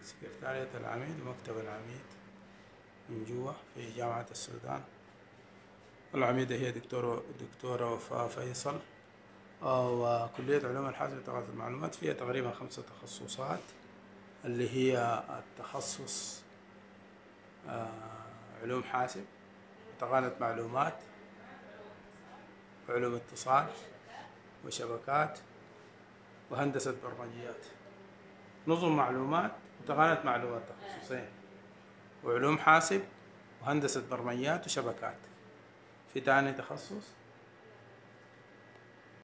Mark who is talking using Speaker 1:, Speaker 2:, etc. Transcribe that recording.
Speaker 1: سكرتارية العميد ومكتب العميد من جوا في جامعة السودان. العميدة هي دكتورة وفاء فيصل. وكلية علوم الحاسب وتقنية المعلومات فيها تقريبا 5 تخصصات، اللي هي التخصص علوم حاسب وتقنية معلومات وعلوم اتصال وشبكات وهندسة برمجيات. نظم معلومات وتقنية معلومات تخصصين، وعلوم حاسب وهندسة برمجيات وشبكات. في تاني تخصص